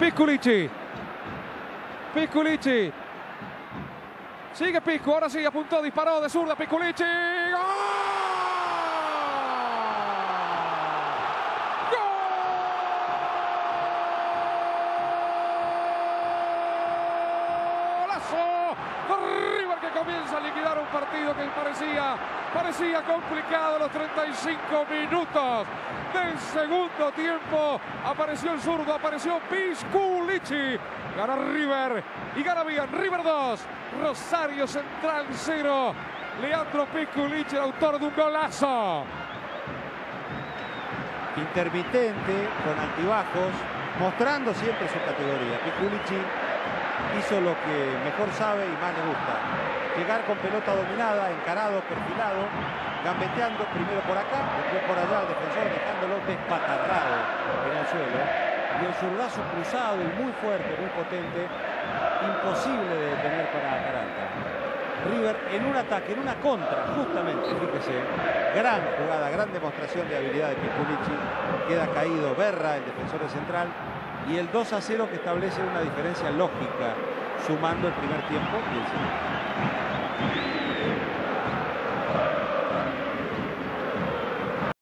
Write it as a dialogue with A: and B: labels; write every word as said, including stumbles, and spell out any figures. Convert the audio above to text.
A: Pisculichi. Pisculichi. Sigue Piscu, ahora sí, apuntó, disparó de zurda, Pisculichi. ¡Gol! River que comienza a liquidar un partido que parecía, parecía complicado. A los treinta y cinco minutos del segundo tiempo apareció el zurdo, apareció Pisculichi. Gana River y gana bien. River dos, Rosario Central cero. Leandro Pisculichi, el autor de un golazo.
B: Intermitente, con altibajos, mostrando siempre su categoría. Pisculichi hizo lo que mejor sabe y más le gusta. Llegar con pelota dominada, encarado, perfilado, gambeteando primero por acá, después por allá al defensor, dejándolo despatarrado en el suelo. Y el zurdazo cruzado y muy fuerte, muy potente, imposible de detener para Caranta. River en un ataque, en una contra, justamente, fíjese, gran jugada, gran demostración de habilidad de Pisculichi. Queda caído Berra, el defensor de Central. Y el dos a cero que establece una diferencia lógica, sumando el primer tiempo y el segundo.